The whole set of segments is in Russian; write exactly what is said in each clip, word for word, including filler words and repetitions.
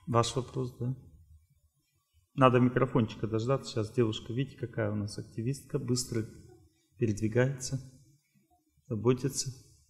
Ваш вопрос, да? Надо микрофончика дождаться. Сейчас девушка, видите, какая у нас активистка, быстро передвигается, заботится.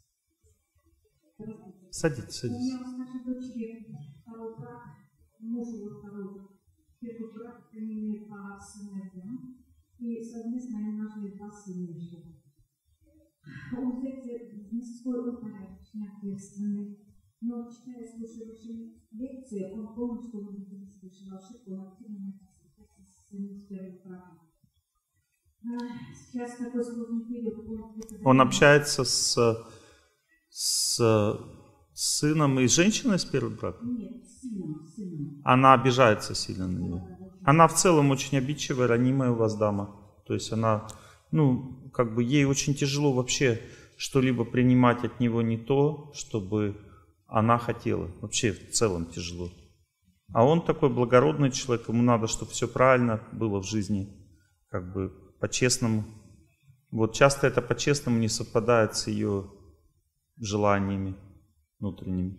Садитесь, садитесь. У меня у нашей дочери второй брак, мужу второй, первый брак имеет по сыновьям, и совместно они нашли два сына еще. Он, кстати, мужской опыт, очень ответственный. Но, читая, слушая ваши лекции, он полностью убедился, что ошибку, он активно начал с своим первым браком. Сейчас такой сложный период. Он общается с, с сыном и женщиной с первым браком? Нет, с сыном, с сыном. Она обижается сильно на него. Она в целом очень обидчивая, ранимая у вас дама. То есть она, ну, как бы ей очень тяжело вообще что-либо принимать от него не то, чтобы она хотела. Вообще в целом тяжело. А он такой благородный человек, ему надо, чтобы все правильно было в жизни, как бы по-честному. Вот часто это по-честному не совпадает с ее желаниями внутренними.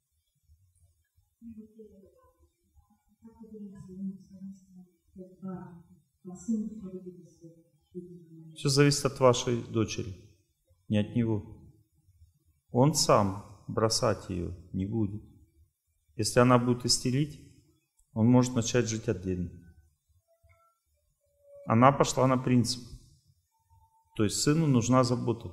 Все зависит от вашей дочери, не от него. Он сам бросать ее не будет. Если она будет истерить, он может начать жить отдельно. Она пошла на принцип. То есть сыну нужна забота.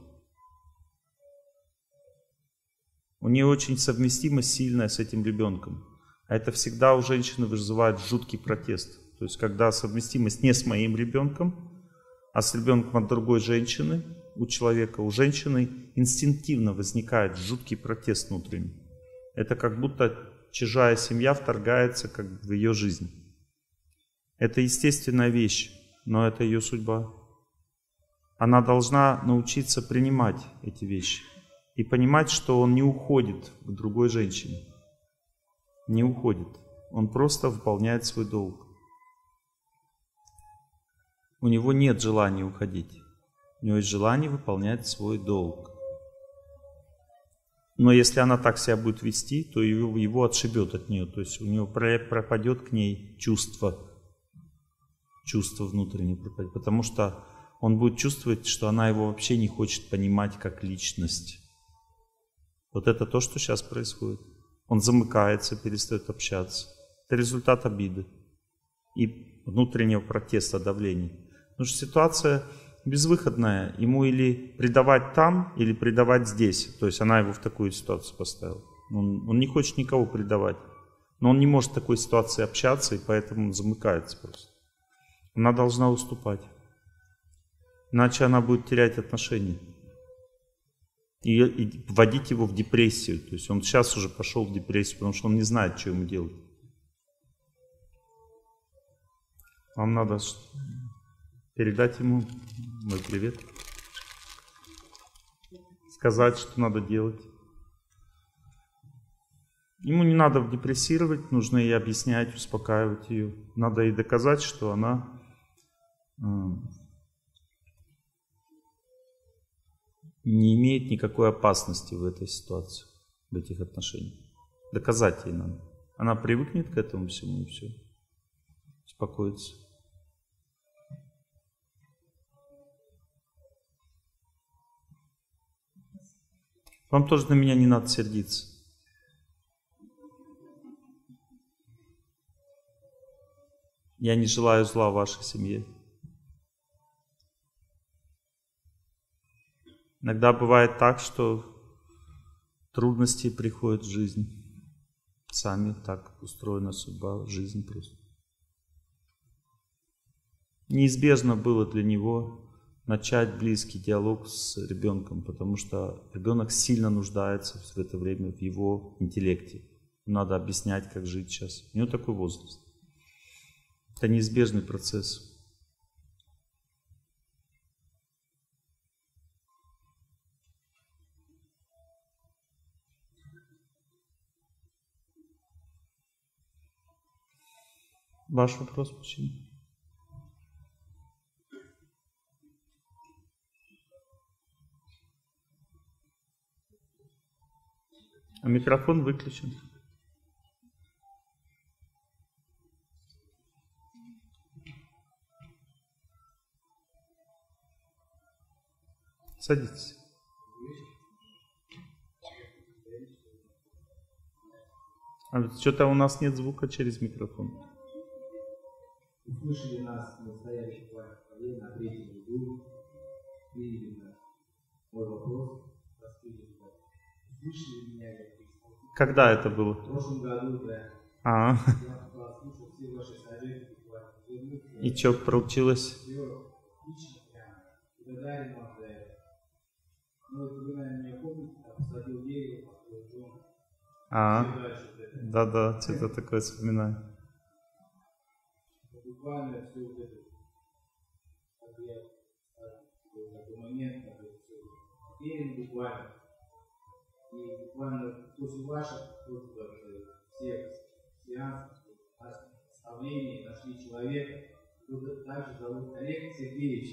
У нее очень совместимость сильная с этим ребенком. А это всегда у женщины вызывает жуткий протест. То есть когда совместимость не с моим ребенком, а с ребенком от другой женщины, у человека, у женщины инстинктивно возникает жуткий протест внутренний. Это как будто чужая семья вторгается как в ее жизнь. Это естественная вещь, но это ее судьба. Она должна научиться принимать эти вещи и понимать, что он не уходит к другой женщине. Не уходит. Он просто выполняет свой долг. У него нет желания уходить. У него есть желание выполнять свой долг. Но если она так себя будет вести, то его, его отшибет от нее. То есть у него пропадет к ней чувство. Чувство внутреннее пропадет. Потому что он будет чувствовать, что она его вообще не хочет понимать как личность. Вот это то, что сейчас происходит. Он замыкается, перестает общаться. Это результат обиды и внутреннего протеста, давления. Потому что ситуация безвыходная. Ему или предавать там, или предавать здесь. То есть она его в такую ситуацию поставила. Он, он не хочет никого предавать. Но он не может в такой ситуации общаться, и поэтому он замыкается просто. Она должна уступать. Иначе она будет терять отношения. И, и вводить его в депрессию. То есть он сейчас уже пошел в депрессию, потому что он не знает, что ему делать. Вам надо передать ему мой привет. Сказать, что надо делать. Ему не надо депрессировать, нужно ей объяснять, успокаивать ее. Надо ей доказать, что она э, не имеет никакой опасности в этой ситуации, в этих отношениях. Доказать ей надо. Она привыкнет к этому всему и все. Успокоится. Вам тоже на меня не надо сердиться. Я не желаю зла вашей семье. Иногда бывает так, что трудности приходят в жизнь. Сами так устроена судьба, жизнь просто. Неизбежно было для него начать близкий диалог с ребенком, потому что ребенок сильно нуждается в это время в его интеллекте. Надо объяснять, как жить сейчас. У него такой возраст. Это неизбежный процесс. Ваш вопрос, почему? А микрофон выключен. Садитесь. А что-то у нас нет звука через микрофон. Услышали нас настоящий план на третьем ряду, приняли нас. Мой вопрос, раскрыли. Услышали меня, я Когда это было? в прошлом году, да. А, Я послушал все ваши советы. и что получилось? Все отлично, прямо. Благодарен вам за это. Ну, это вы, наверное, меня помните, я посадил дерево, построил дом. А, Все дальше вот это. да-да, что-то такое вспоминаю. Буквально все вот это, как я в такой момент, как это все потеряно буквально. И буквально после ваших всех сеансов, наставлений нашли человека, который также зовут Олег Сергеевич.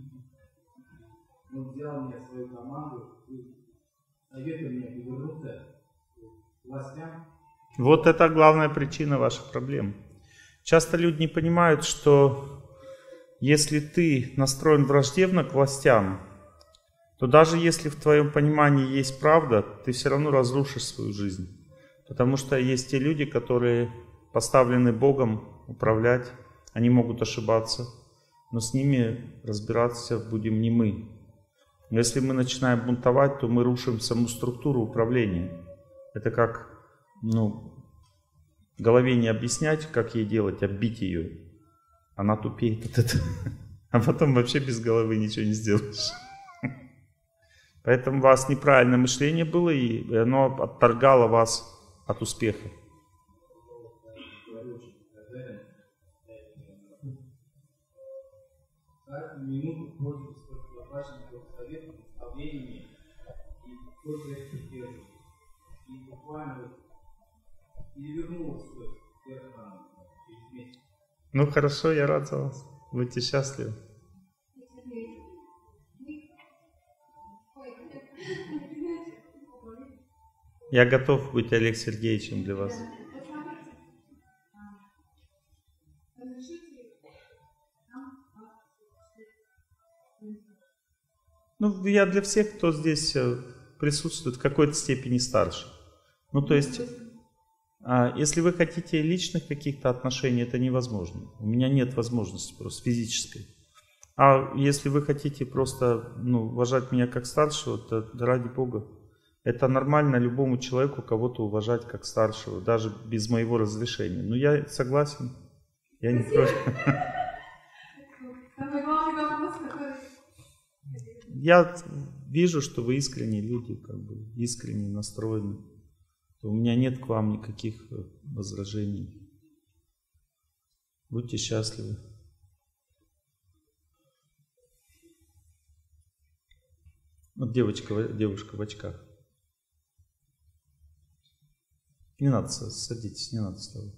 Он взял меня в свою команду, советовал мне повернуться к властям. Вот это главная причина ваших проблем. Часто люди не понимают, что если ты настроен враждебно к властям, то даже если в твоем понимании есть правда, ты все равно разрушишь свою жизнь. Потому что есть те люди, которые поставлены Богом управлять, они могут ошибаться, но с ними разбираться будем не мы. Если мы начинаем бунтовать, то мы рушим саму структуру управления. Это как, ну, голове не объяснять, как ей делать, а бить ее. Она тупеет от этого. А потом вообще без головы ничего не сделаешь. Поэтому у вас неправильное мышление было, и оно отторгало вас от успеха. Каждую минуту пользуюсь вашими советами, наставлениями, и только это держу. И буквально перевернулось вверх через месяц. Ну хорошо, я рад за вас. Будьте счастливы. Я готов быть Олег Сергеевичем для вас. Ну, я для всех, кто здесь присутствует, в какой-то степени старше. Ну, то есть, если вы хотите личных каких-то отношений, это невозможно. У меня нет возможности просто физической. А если вы хотите просто, ну, уважать меня как старшего, то ради Бога. Это нормально любому человеку кого-то уважать как старшего, даже без моего разрешения. Но я согласен, я не против. Я вижу, что вы искренние люди, как бы искренне настроены. У меня нет к вам никаких возражений. Будьте счастливы. Вот девочка, девушка в очках. Не надо садитесь, не надо вставать.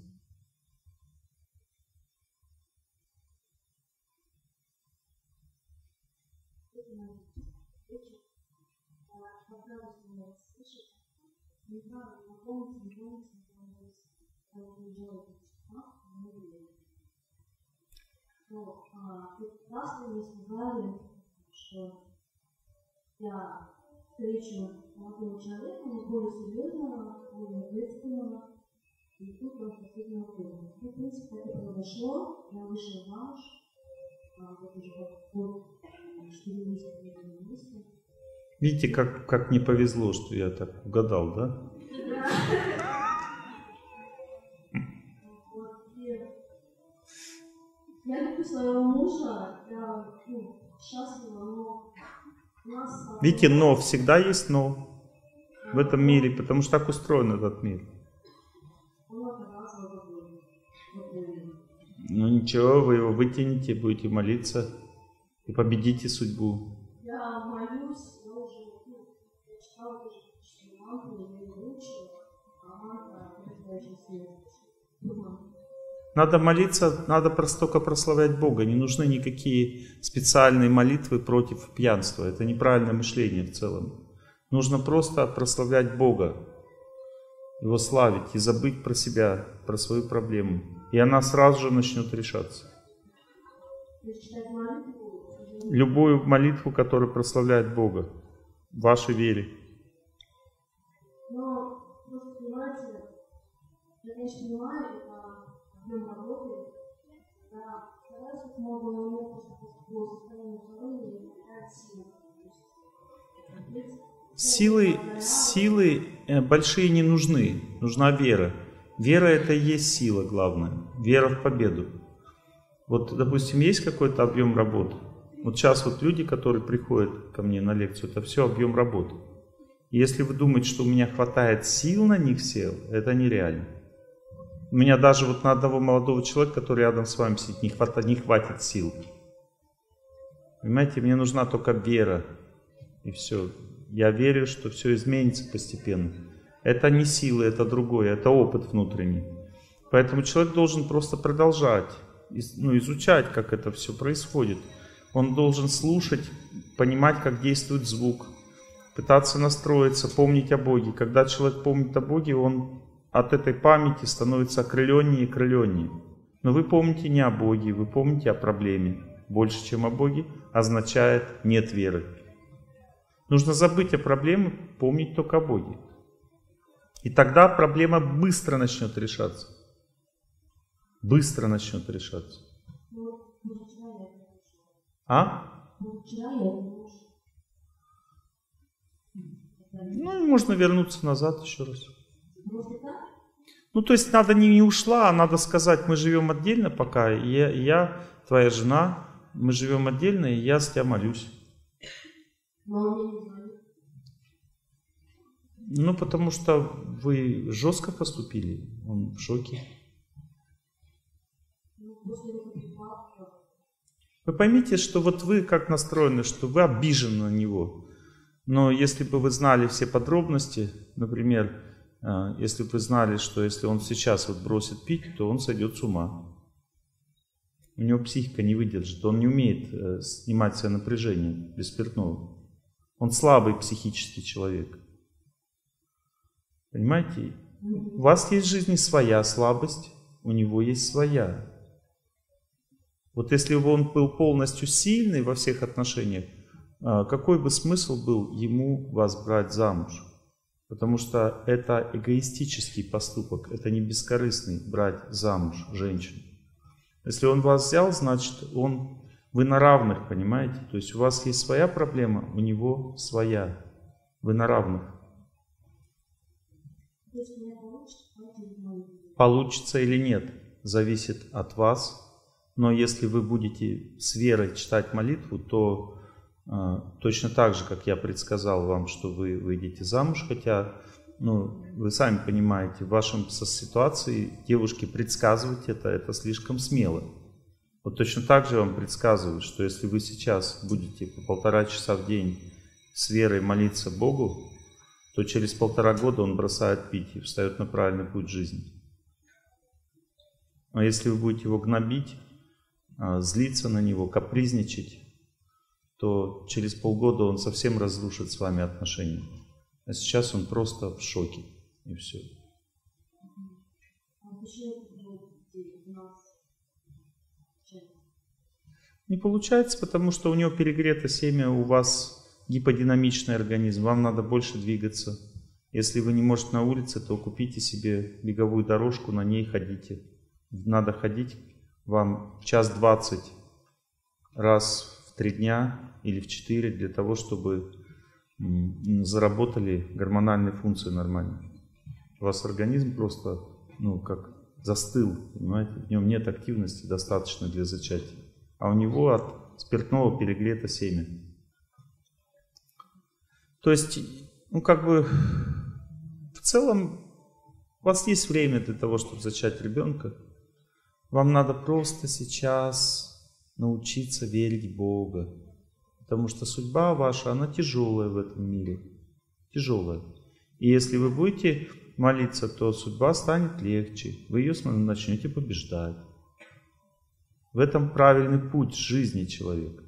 Прекрасно вы сказали, что я встречу молодого человека, но более серьезного, более ответственного, и тут он последнего времени. Ну, в принципе, это произошло, я вышла замуж, вот уже год, четыре месяца. Видите, как, как не повезло, что я так угадал, да? Я люблю своего мужа, я ну, счастлива, но у нас... Видите, но всегда есть но в этом мире, потому что так устроен этот мир. Ну ничего, вы его вытянете, будете молиться и победите судьбу. Я молюсь, я уже я читала, что маму я выучила, а мама это очень сложно. Надо молиться, надо просто только прославлять Бога. Не нужны никакие специальные молитвы против пьянства. Это неправильное мышление в целом. Нужно просто прославлять Бога, Его славить и забыть про себя, про свою проблему. И она сразу же начнет решаться. Любую молитву, которая прославляет Бога в вашей вере. Но, просто понимаете, я, конечно, понимаю, это объем работы, да, стараюсь как можно, но у меня просто по состоянию здоровья не хватает сил. Силы, силы большие не нужны, нужна вера. Вера — это и есть сила главная, вера в победу. Вот, допустим, есть какой-то объем работы. Вот сейчас вот люди, которые приходят ко мне на лекцию, это все объем работы. И если вы думаете, что у меня хватает сил на них всех, это нереально. У меня даже вот на одного молодого человека, который рядом с вами сидит, не хватит, не хватит сил. Понимаете, мне нужна только вера. И все. Я верю, что все изменится постепенно. Это не силы, это другое, это опыт внутренний. Поэтому человек должен просто продолжать, ну, изучать, как это все происходит. Он должен слушать, понимать, как действует звук, пытаться настроиться, помнить о Боге. Когда человек помнит о Боге, он от этой памяти становится окрыленнее и окрыленнее. Но вы помните не о Боге, вы помните о проблеме. Больше, чем о Боге, означает нет веры. Нужно забыть о проблеме, помнить только о Боге. И тогда проблема быстро начнет решаться. Быстро начнет решаться. А? Ну, можно вернуться назад еще раз. Ну, то есть надо не, не ушла, а надо сказать, мы живем отдельно пока, и я, и я, твоя жена, мы живем отдельно, и я с тебя молюсь. Ну, потому что вы жестко поступили, он в шоке. Вы поймите, что вот вы как настроены, что вы обижены на него. Но если бы вы знали все подробности, например, если бы вы знали, что если он сейчас вот бросит пить, то он сойдет с ума. У него психика не выдержит, он не умеет снимать себе напряжение без спиртного. Он слабый психический человек. Понимаете? У вас есть в жизни своя слабость, у него есть своя. Вот если бы он был полностью сильный во всех отношениях, какой бы смысл был ему вас брать замуж? Потому что это эгоистический поступок, это не бескорыстный брать замуж женщину. Если он вас взял, значит, он, вы на равных, понимаете? То есть у вас есть своя проблема, у него своя. Вы на равных. Получится или нет, зависит от вас. Но если вы будете с верой читать молитву, то э, точно так же, как я предсказал вам, что вы выйдете замуж, хотя, ну, вы сами понимаете, в вашем ситуации девушке предсказывать это, это слишком смело. Вот точно так же вам предсказывают, что если вы сейчас будете по полтора часа в день с верой молиться Богу, то через полтора года он бросает пить и встает на правильный путь жизни. А если вы будете его гнобить, злиться на него, капризничать, то через полгода он совсем разрушит с вами отношения. А сейчас он просто в шоке. И все. Не получается, потому что у него перегрето семя, у вас гиподинамичный организм, вам надо больше двигаться. Если вы не можете на улице, то купите себе беговую дорожку, на ней ходите. Надо ходить вам час двадцать раз в три дня или в четыре для того, чтобы заработали гормональные функции нормально. У вас организм просто, ну, как застыл, понимаете, в нем нет активности достаточно для зачатия. А у него от спиртного перегрето семя. То есть, ну, как бы, в целом, у вас есть время для того, чтобы зачать ребенка. Вам надо просто сейчас научиться верить в Бога. Потому что судьба ваша, она тяжелая в этом мире. Тяжелая. И если вы будете молиться, то судьба станет легче. Вы ее начнете побеждать. В этом правильный путь жизни человека.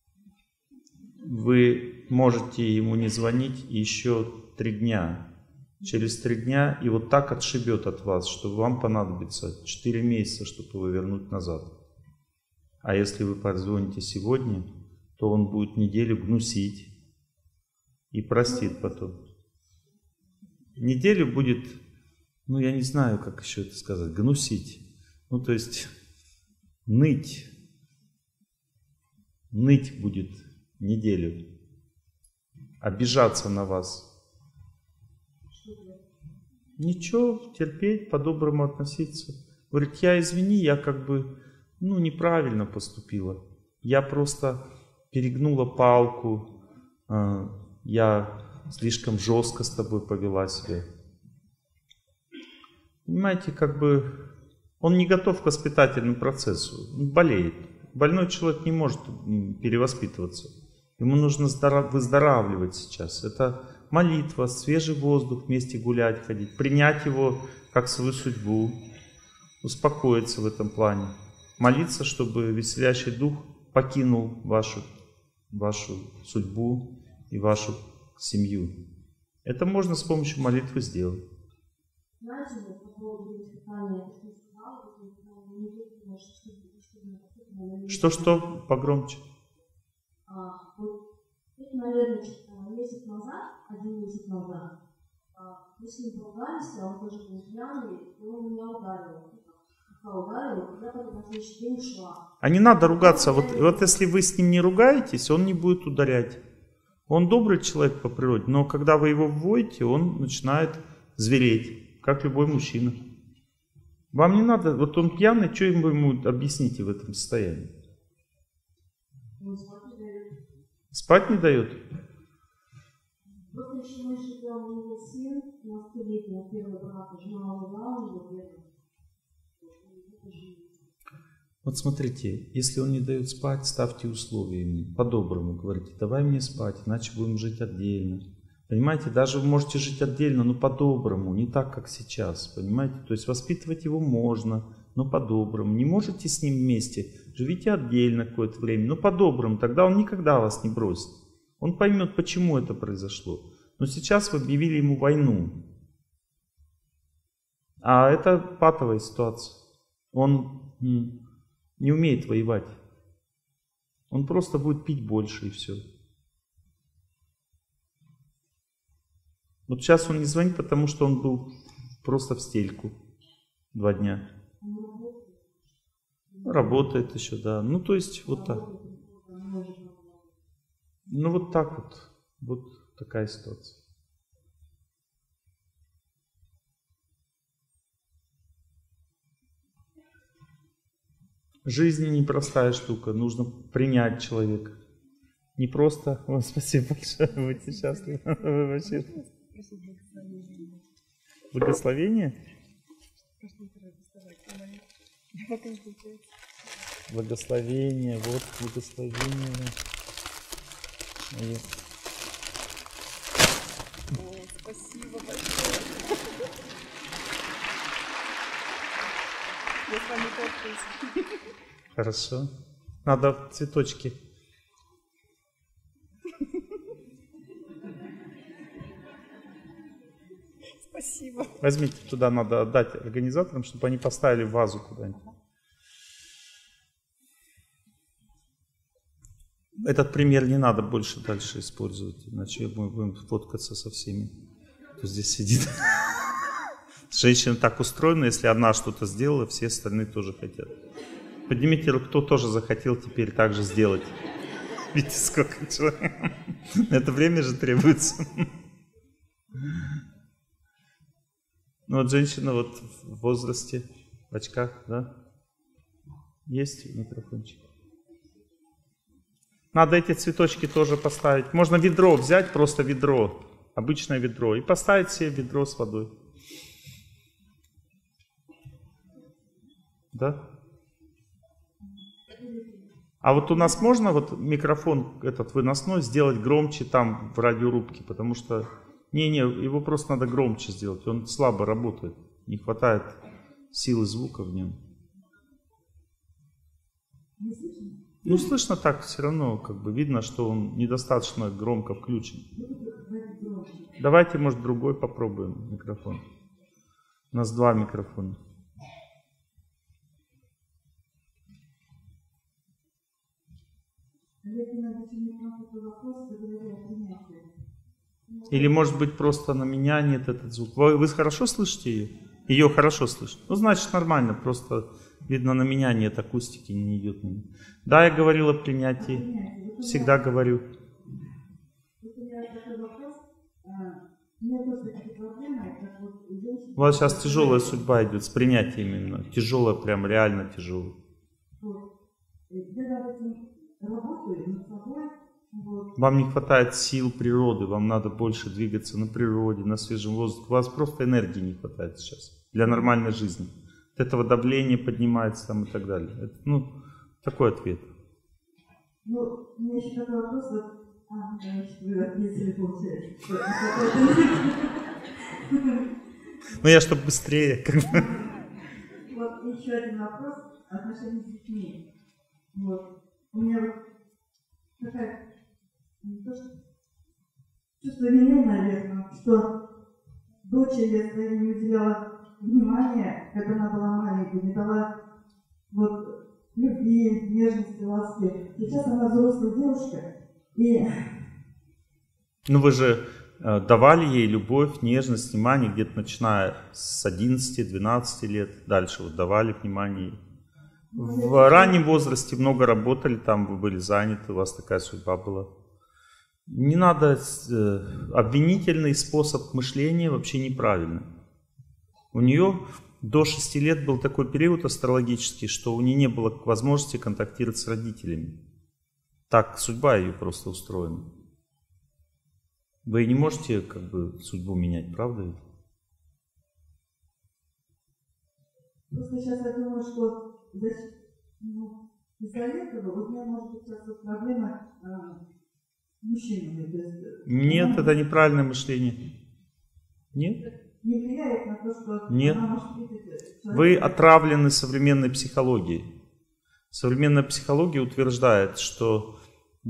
Вы можете ему не звонить еще три дня. через три дня, и вот так отшибет от вас, что вам понадобится четыре месяца, чтобы его вернуть назад. А если вы позвоните сегодня, то он будет неделю гнусить и простит потом. Неделю будет, ну я не знаю, как еще это сказать, гнусить. Ну то есть ныть. Ныть будет неделю. Обижаться на вас. Ничего, терпеть, по-доброму относиться. Говорит, я извини, я как бы, ну, неправильно поступила. Я просто перегнула палку, э, я слишком жестко с тобой повела себя. Понимаете, как бы он не готов к воспитательному процессу, он болеет. Больной человек не может перевоспитываться. Ему нужно выздоравливать сейчас. Это молитва, свежий воздух, вместе гулять, ходить, принять его как свою судьбу, успокоиться в этом плане. Молиться, чтобы веселящий дух покинул вашу, вашу судьбу и вашу семью. Это можно с помощью молитвы сделать. Что-что? Погромче. А, вот, это, наверное, месяц назад, один месяц назад, а, мы с ним поругались, а он тоже был пьяный, и он меня ударил. Пока ударил, я потом на следующий день ушла. А не надо ругаться. Вот, вот если вы с ним не ругаетесь, он не будет ударять. Он добрый человек по природе, но когда вы его вводите, он начинает звереть, как любой мужчина. Вам не надо, вот он пьяный, что ему, ему объясните в этом состоянии? Спать не дает? Вот еще мы живем, у него сын, двенадцатилетний, первый брат, жена умерла, у него первый. Вот смотрите, если он не дает спать, ставьте условия ему, по-доброму говорите, давай мне спать, иначе будем жить отдельно. Понимаете, даже вы можете жить отдельно, но по-доброму, не так, как сейчас, понимаете? То есть воспитывать его можно, но по-доброму. Не можете с ним вместе, живите отдельно какое-то время, но по-доброму, тогда он никогда вас не бросит. Он поймет, почему это произошло. Но сейчас вы объявили ему войну. А это патовая ситуация. Он не умеет воевать. Он просто будет пить больше и все. Вот сейчас он не звонит, потому что он был просто в стельку два дня. Работает еще, да. Ну, то есть, вот так. Ну, вот так вот. Вот такая ситуация. Жизнь непростая штука. Нужно принять человека. Не просто... О, спасибо большое. Будьте счастливы. Вы вообще... Благословение? Благословение, вот благословение. И... Ой, спасибо большое. Я с вами подписан. Хорошо. Надо цветочки. Спасибо. Возьмите, туда надо отдать организаторам, чтобы они поставили вазу куда-нибудь. Этот пример не надо больше дальше использовать, иначе мы будем фоткаться со всеми, кто здесь сидит. Женщина так устроена, если одна что-то сделала, все остальные тоже хотят. Поднимите руку, кто тоже захотел теперь так же сделать. Видите, сколько человек. Это время же требуется. Ну вот женщина вот в возрасте, в очках, да? Есть микрофончик? Надо эти цветочки тоже поставить. Можно ведро взять, просто ведро, обычное ведро, и поставить себе ведро с водой. Да? А вот у нас можно вот микрофон этот выносной сделать громче там в радиорубке, потому что... Не-не, его просто надо громче сделать, он слабо работает, не хватает силы звука в нем. Ну, слышно так все равно, как бы видно, что он недостаточно громко включен. Давайте, может, другой попробуем микрофон. У нас два микрофона. Или, может быть, просто на меня нет этот звук. Вы, вы хорошо слышите ее? Ее хорошо слышно. Ну, значит, нормально. Просто, видно, на меня нет акустики, не идет на меня. Да, я говорил о принятии. Всегда говорю. У вас сейчас тяжелая судьба идет с принятием именно. Тяжелая, прям реально тяжелая. Вам не хватает сил природы, вам надо больше двигаться на природе, на свежем воздухе. У вас просто энергии не хватает сейчас для нормальной жизни. От этого давление поднимается там и так далее. Это, ну, такой ответ. Ну, у меня еще такой вопрос. Вот, а, да, вы ответили, получается. Ну, я чтобы быстрее. Как бы. Вот еще один вопрос. Отношения с детьми. Вот. У меня вот такая, не то, что чувство вины, наверное, что дочери я своей не уделяла внимания, когда она была маленькой, не дала вот любви, нежности, ласки. Сейчас она взрослая девушка, и... Ну вы же э, давали ей любовь, нежность, внимание где-то начиная с одиннадцати-двенадцати лет, дальше вот давали внимание. В раннем возрасте много работали, там вы были заняты, у вас такая судьба была. Не надо, э, обвинительный способ мышления вообще неправильный. У нее до шести лет был такой период астрологический, что у нее не было возможности контактировать с родителями. Так судьба ее просто устроена. Вы не можете как бы судьбу менять, правда? Просто сейчас я думаю, что ну, из-за этого у меня может быть сейчас вот проблема а, с мужчинами. То есть, Нет, она... это неправильное мышление. Нет? Не влияет на то, что Нет. она может видеть. Вы отравлены современной психологией. Современная психология утверждает, что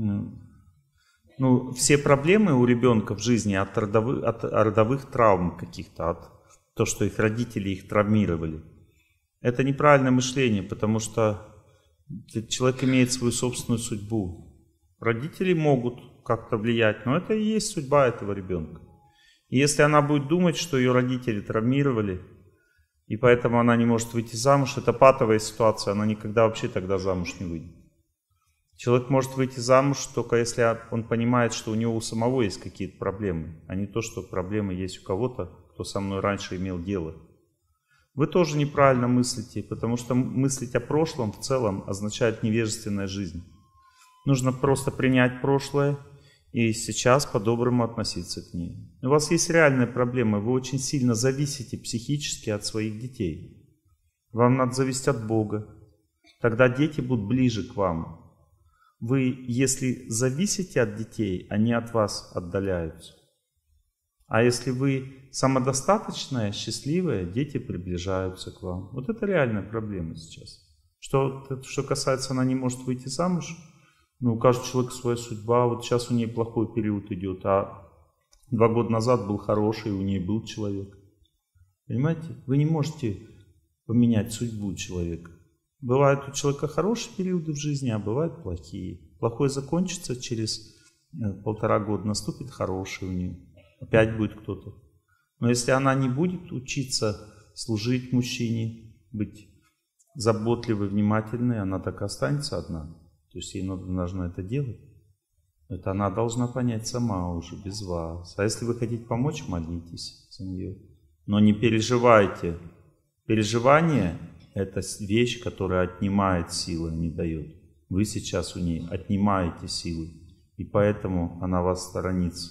ну, все проблемы у ребенка в жизни от родовых, от родовых травм каких-то, от того, что их родители их травмировали. Это неправильное мышление, потому что человек имеет свою собственную судьбу. Родители могут как-то влиять, но это и есть судьба этого ребенка. И если она будет думать, что ее родители травмировали, и поэтому она не может выйти замуж, это патовая ситуация, она никогда вообще тогда замуж не выйдет. Человек может выйти замуж только если он понимает, что у него у самого есть какие-то проблемы, а не то, что проблемы есть у кого-то, кто со мной раньше имел дело. Вы тоже неправильно мыслите, потому что мыслить о прошлом в целом означает невежественная жизнь. Нужно просто принять прошлое и сейчас по-доброму относиться к ней. У вас есть реальная проблема, вы очень сильно зависите психически от своих детей. Вам надо зависеть от Бога, тогда дети будут ближе к вам. Вы, если зависите от детей, они от вас отдаляются. А если вы самодостаточная, счастливая, дети приближаются к вам. Вот это реальная проблема сейчас. Что, что касается, она не может выйти замуж, ну, у каждого человека своя судьба. Вот сейчас у нее плохой период идет, а два года назад был хороший, у нее был человек. Понимаете? Вы не можете поменять судьбу человека. Бывают у человека хорошие периоды в жизни, а бывают плохие. Плохой закончится, через полтора года наступит хороший у нее. Опять будет кто-то. Но если она не будет учиться служить мужчине, быть заботливой, внимательной, она так и останется одна. То есть ей нужно это делать. Это она должна понять сама уже, без вас. А если вы хотите помочь, молитесь за нее. Но не переживайте. Переживание – это вещь, которая отнимает силы, а не дает. Вы сейчас у нее отнимаете силы. И поэтому она вас сторонится.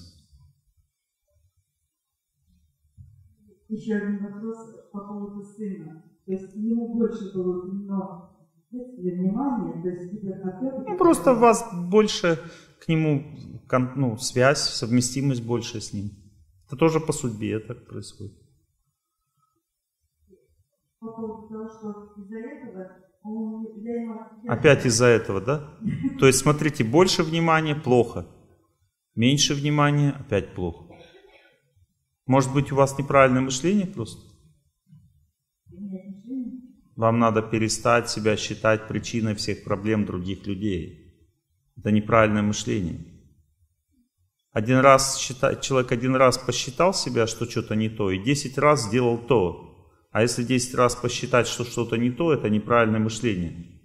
Еще один вопрос по поводу сына. То есть ему больше было уделено внимания, то есть гиперопека. Ну, просто у вас больше к нему, ну, связь, совместимость больше с ним. Это тоже по судьбе так происходит. По поводу того, что из-за этого он... Опять из-за этого, да? То есть, смотрите, больше внимания – плохо. Меньше внимания – опять плохо. Может быть, у вас неправильное мышление просто? Вам надо перестать себя считать причиной всех проблем других людей. Это неправильное мышление. Один раз считать, человек один раз посчитал себя, что что-то не то, и десять раз сделал то. А если десять раз посчитать, что что-то не то, это неправильное мышление.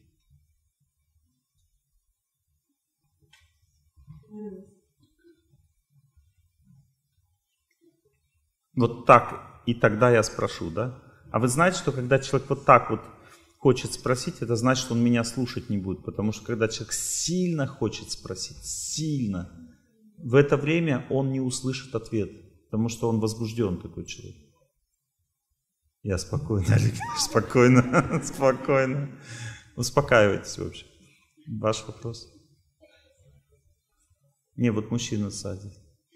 Вот так, и тогда я спрошу, да? А вы знаете, что когда человек вот так вот хочет спросить, это значит, что он меня слушать не будет. Потому что когда человек сильно хочет спросить, сильно, в это время он не услышит ответ. Потому что он возбужден, такой человек. Я спокойно, спокойно, спокойно. Успокаивайтесь вообще. Ваш вопрос? Не, вот мужчина сзади.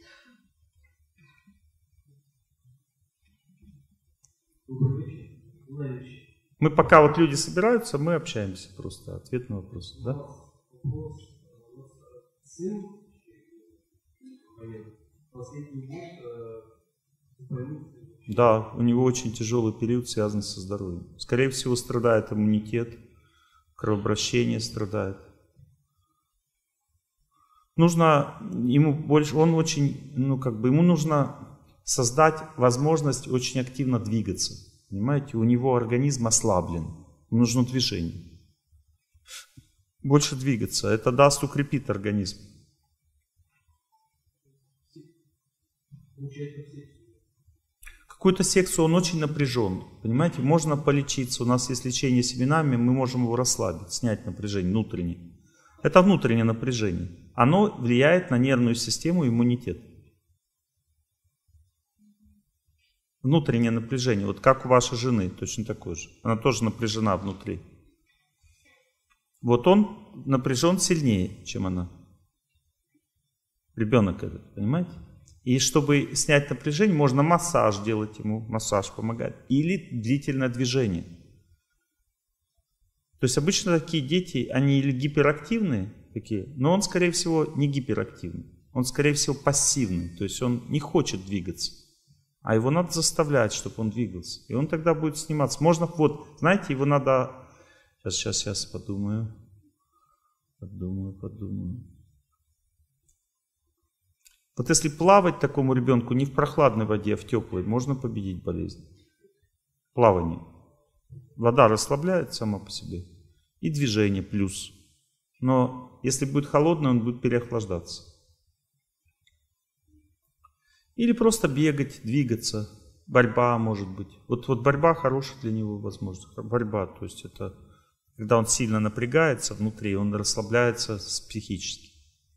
Мы пока вот люди собираются, мы общаемся просто. Ответ на вопрос, да? Сын последний год. Да, у него очень тяжелый период, связанный со здоровьем. Скорее всего, страдает иммунитет, кровообращение страдает. Нужно ему больше, он очень, ну как бы, ему нужно создать возможность очень активно двигаться. Понимаете, у него организм ослаблен, ему нужно движение. Больше двигаться, это даст, укрепит организм. Какую-то секцию он очень напряжен, понимаете, можно полечиться, у нас есть лечение семенами, мы можем его расслабить, снять напряжение внутреннее. Это внутреннее напряжение, оно влияет на нервную систему и иммунитет. Внутреннее напряжение, вот как у вашей жены, точно такое же, она тоже напряжена внутри. Вот он напряжен сильнее, чем она. Ребенок этот, понимаете? И чтобы снять напряжение, можно массаж делать ему, массаж помогает. Или длительное движение. То есть обычно такие дети, они или гиперактивные такие, но он, скорее всего, не гиперактивный. Он, скорее всего, пассивный. То есть он не хочет двигаться. А его надо заставлять, чтобы он двигался. И он тогда будет сниматься. Можно, вот, знаете, его надо... Сейчас, сейчас, сейчас подумаю. Подумаю, подумаю. Вот если плавать такому ребенку не в прохладной воде, а в теплой, можно победить болезнь. Плавание. Вода расслабляет сама по себе. И движение плюс. Но если будет холодно, он будет переохлаждаться. Или просто бегать, двигаться. Борьба может быть. Вот, вот борьба хорошая для него возможность. Борьба, то есть это когда он сильно напрягается внутри, он расслабляется психически.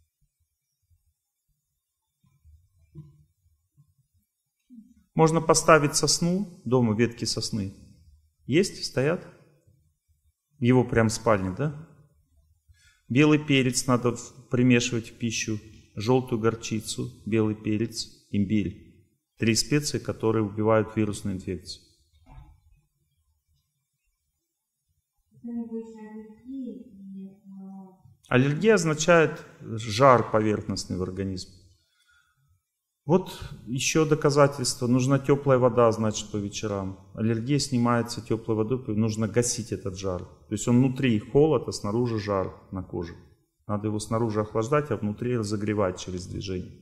Можно поставить сосну, дома ветки сосны. Есть? Стоят? В его прям спальне, да? Белый перец надо примешивать в пищу, желтую горчицу, белый перец, имбирь. Три специи, которые убивают вирусные инфекции. Аллергия означает жар поверхностный в организме. Вот еще доказательство. Нужна теплая вода, значит, по вечерам. Аллергия снимается теплой водой, нужно гасить этот жар. То есть он внутри холод, а снаружи жар на коже. Надо его снаружи охлаждать, а внутри разогревать через движение.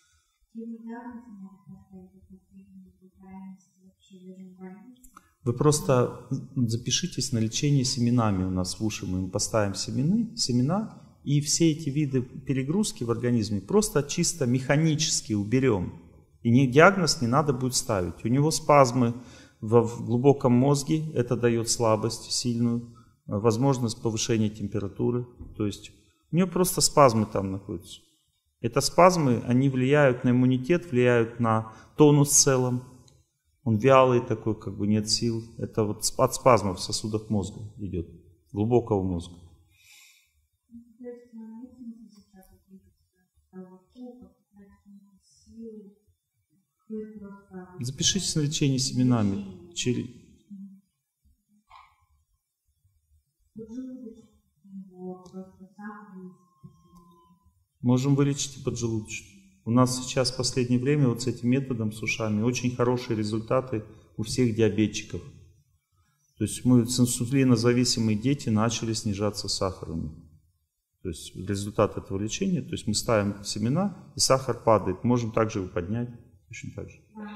Вы просто запишитесь на лечение семенами у нас в уши. Мы им поставим семена, семена. И все эти виды перегрузки в организме просто чисто механически уберем. И ни диагноз не надо будет ставить. У него спазмы в глубоком мозге, это дает слабость сильную, возможность повышения температуры. То есть у него просто спазмы там находятся. Это спазмы, они влияют на иммунитет, влияют на тонус в целом. Он вялый такой, как бы нет сил. Это вот от спазмов в сосудах мозга идет, глубокого мозга. Запишитесь на лечение семенами. Можем вылечить и поджелудочную. У нас сейчас в последнее время вот с этим методом, с ушами, очень хорошие результаты у всех диабетчиков. То есть мы, инсулинозависимые дети, начали снижаться сахарами. То есть результат этого лечения, то есть мы ставим семена, и сахар падает. Можем также его поднять, точно так же.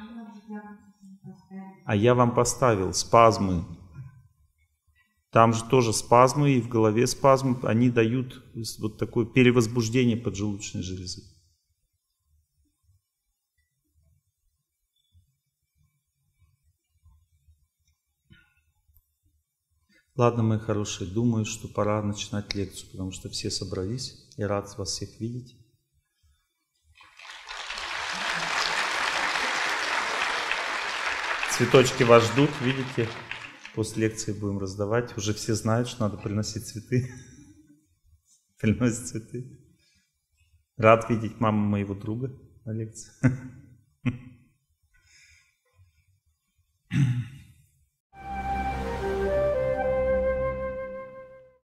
А я вам поставил спазмы. Там же тоже спазмы, и в голове спазмы, они дают вот такое перевозбуждение поджелудочной железы. Ладно, мои хорошие, думаю, что пора начинать лекцию, потому что все собрались. Я рад вас всех видеть. Цветочки вас ждут, видите? После лекции будем раздавать. Уже все знают, что надо приносить цветы. Приносят цветы. Рад видеть маму моего друга на лекции.